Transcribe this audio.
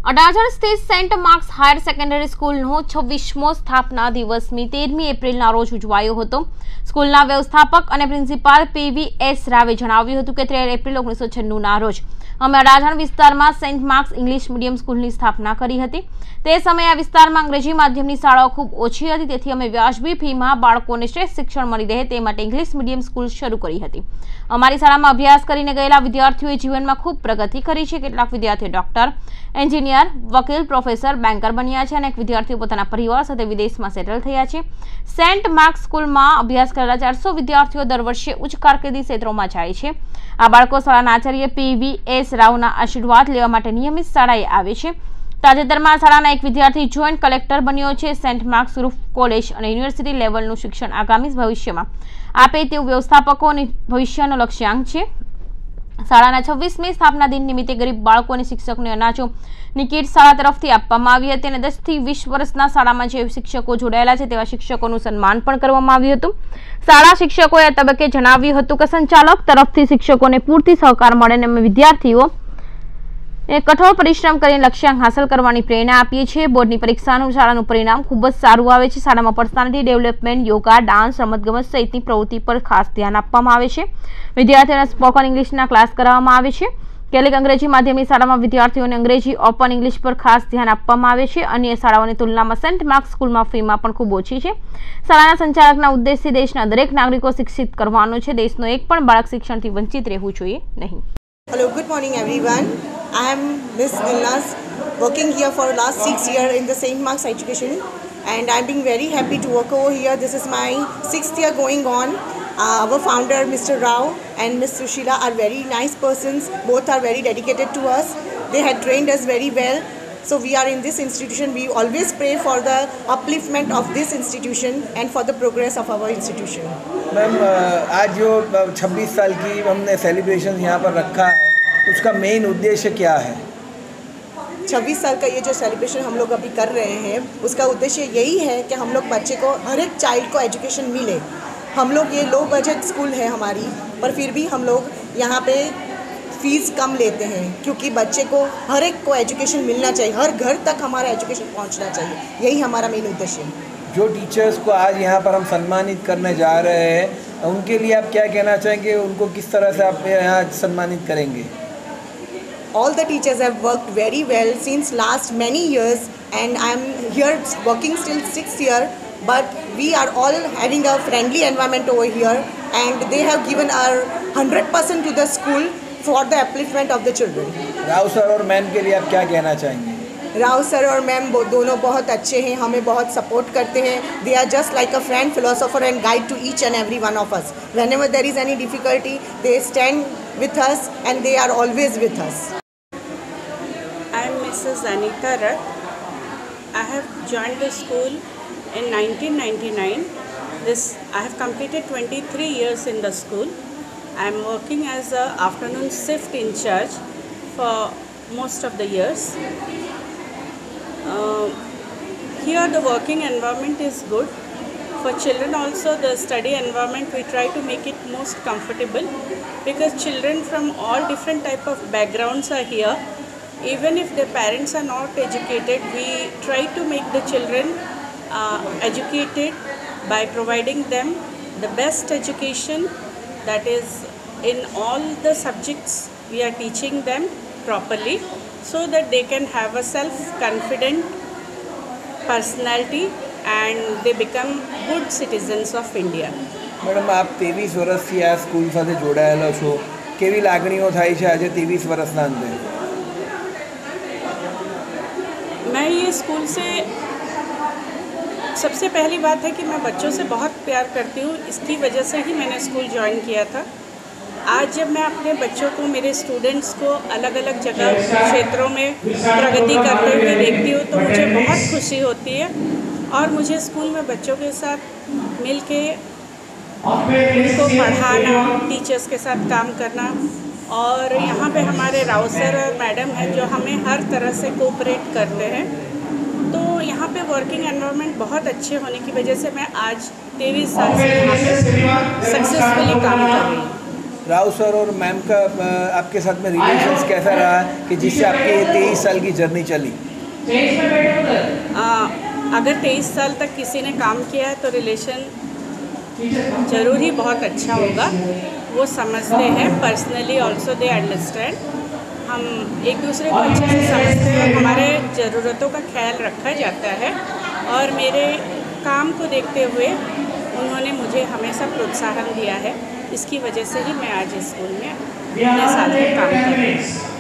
અડાજણ સ્થિત Saint marks higher secondary સ્કૂલનો 26મો સ્થાપના દિવસની 13મી એપ્રિલના રોજ ઉજવાયો હતો। સ્કૂલના વ્યવસ્થાપક અને પ્રિન્સિપાલ પીવીએસ રાવે જણાવ્યું હતું કે 13 એપ્રિલ 1996ના રોજ અમે અડાજણ વિસ્તારમાં સેન્ટ માર્ક્સ ઇંગ્લિશ મીડિયમ સ્કૂલની સ્થાપના કરી હતી। તે સમયે આ વિસ્તારમાં અંગ્રેજી માધ્યમની શાળાઓ ખૂબ ઓછી હતી, તેથી અમે વ્યાજબી ફીમાં બાળકોને શ્રેષ્ઠ શિક્ષણ મળી રહે તે માટે ઇંગ્લિશ મીડિયમ સ્કૂલ શરૂ કરી હતી। અમારી શાળામાં અભ્યાસ કરીને ગયેલા વિદ્યાર્થીઓએ જીવનમાં ખૂબ પ્રગતિ કરી છે। કેટલાક વિદ્યાર્થીઓ ડોક્ટર, એન્જિનિયર, વકીલ, પ્રોફેસર, બેન્કર બન્યા છે અને એક વિદ્યાર્થીઓ પોતાના પરિવાર સાથે વિદેશમાં સેટલ થયા છે। સેન્ટ માર્ક્સ સ્કૂલમાં અભ્યાસ કરેલા 400 વિદ્યાર્થીઓ દર વર્ષે ઉચ્ચ કારકિર્દી ક્ષેત્રોમાં જાય છે। આ બાળકો શાળાના આચાર્ય પીવીએસ રાવના આશીર્વાદ લેવા માટે નિયમિત શાળાએ આવે છે। તાજેતરમાં શાળાના એક વિદ્યાર્થી જોઈન્ટ કલેક્ટર બન્યો છે। સેન્ટ માર્ક્સ ગ્રુપ કોલેજ અને યુનિવર્સિટી લેવલનું શિક્ષણ આગામી ભવિષ્યમાં આપે તેવું વ્યવસ્થાપકોની ભવિષ્યનો લક્ષ્યાંક છે। શાળાના 26મી સ્થાપના દિન નિમિત્તે ગરીબ બાળકો અને શિક્ષકોને અનાજોની કીટ શાળા તરફથી આપવામાં આવી હતી અને 10 થી 20 વર્ષના શાળામાં જે શિક્ષકો જોડાયેલા છે તેવા શિક્ષકોનું સન્માન પણ કરવામાં આવ્યું હતું। શાળા શિક્ષકોએ આ તબક્કે જણાવ્યું હતું કે સંચાલક તરફથી શિક્ષકોને પૂરતી સહકાર મળે અને અમે વિદ્યાર્થીઓ કઠોર પરિશ્રમ કરીને લક્ષ્યાંક હાંસલ કરવાની પ્રેરણા આપીએ છીએ। બોર્ડની પરીક્ષાનું શાળાનું પરિણામ ખૂબ જ સારું આવે છે। શાળામાં પર્સનાલિટી ડેવલપમેન્ટ, યોગા, ડાન્સ, રમતગમત સહિતની પ્રવૃત્તિ પર ખાસ ધ્યાન આપવામાં આવે છે। વિદ્યાર્થીઓને સ્પોકન ઇંગ્લિશના ક્લાસ કરાવવામાં આવે છે। કેટલીક અંગ્રેજી માધ્યમની શાળામાં વિદ્યાર્થીઓને અંગ્રેજી ઓપન ઇંગ્લિશ પર ખાસ ધ્યાન આપવામાં આવે છે। અન્ય શાળાઓની તુલનામાં સેન્ટ માર્ક્સ સ્કૂલમાં ફીમાં પણ ખૂબ ઓછી છે। શાળાના સંચાલકના ઉદ્દેશ્ય દેશના દરેક નાગરિકો શિક્ષિત કરવાનો છે। દેશનો એક પણ બાળક શિક્ષણથી વંચિત રહેવું જોઈએ નહીં। Hello, good morning everyone. I am Miss Dilnaz, working here for last 6 years in the St. Mark's Education, and I'm being very happy to work over here. This is my 6th year going on. Our founder, Mr. Rao, and Miss Sushila are very nice persons. Both are very dedicated to us. They had trained us very well. So we are in this institution. We always pray for the upliftment of this institution and for the progress of our institution. Ma'am, आज जो 26 साल की हमने celebration यहाँ पर रखा है, उसका मेन उद्देश्य क्या है? 26 साल का ये जो सेलिब्रेशन हम लोग अभी कर रहे हैं, उसका उद्देश्य यही है कि हम लोग बच्चे को, हर एक चाइल्ड को एजुकेशन मिले। हम लोग ये लो बजट स्कूल है हमारी, पर फिर भी हम लोग यहाँ पे फीस कम लेते हैं क्योंकि बच्चे को, हर एक को एजुकेशन मिलना चाहिए। हर घर तक हमारा एजुकेशन पहुँचना चाहिए। यही हमारा मेन उद्देश्य है। जो टीचर्स को आज यहाँ पर हम सम्मानित करने जा रहे हैं, उनके लिए आप क्या कहना चाहेंगे? उनको किस तरह से आप यहाँ सम्मानित करेंगे? All the teachers have worked very well since last many years, and I am here working still 6th year, but we are all having a friendly environment over here, and they have given our 100% to the school for the upliftment of the children. Rao sir और ma'am के लिए आप क्या कहना चाहेंगे? Rao sir और ma'am दोनों बहुत अच्छे हैं, हमें बहुत सपोर्ट करते हैं। They are just like a friend, philosopher and guide to each and every one of us. Whenever there is any difficulty, they stand with us and they are always with us. I am Mrs. Anita Rath. I have joined the school in 1999. I have completed 23 years in the school. I am working as a afternoon shift in charge for most of the years. Here the working environment is good. For children also, the study environment, we try to make it most comfortable because children from all different type of backgrounds are here. Even if their parents are not educated, we try to make the children educated by providing them the best education, that is in all the subjects we are teaching them properly so that they can have a self-confident personality and they become good citizens of India. Madam, આપ 23 વર્ષથી આ school સાથે જોડાયેલા છો, કેવી લાગણીઓ થાય છે આજે 23 વર્ષના અંતે? मैं ये स्कूल से, सबसे पहली बात है कि मैं बच्चों से बहुत प्यार करती हूँ, इसकी वजह से ही मैंने स्कूल ज्वाइन किया था। आज जब मैं अपने बच्चों को, मेरे स्टूडेंट्स को अलग अलग जगह क्षेत्रों में प्रगति करते हुए देखती हूँ तो मुझे बहुत खुशी होती है। और मुझे स्कूल में बच्चों के साथ मिल के उनको पढ़ाना, टीचर्स के साथ काम करना, और यहाँ पे हमारे राव सर और मैडम हैं जो हमें हर तरह से कोऑपरेट करते हैं। तो यहाँ पे वर्किंग एनवायरनमेंट बहुत अच्छे होने की वजह से मैं आज 23 साल से यहाँ पे सक्सेसफुली काम कर रही हूँ। राव सर और मैम का आपके साथ में रिलेशंस कैसा रहा कि जिससे आपकी ये 23 साल की जर्नी चली? अगर 23 साल तक किसी ने काम किया है तो रिलेशन ज़रूर ही बहुत अच्छा होगा। वो समझते हैं, पर्सनली ऑल्सो दे अंडरस्टैंड। हम एक दूसरे को अच्छे से समझते हैं, हमारे ज़रूरतों का ख्याल रखा जाता है और मेरे काम को देखते हुए उन्होंने मुझे हमेशा प्रोत्साहन दिया है। इसकी वजह से ही मैं आज इस स्कूल में इतने साल तक काम कर रही हूँ।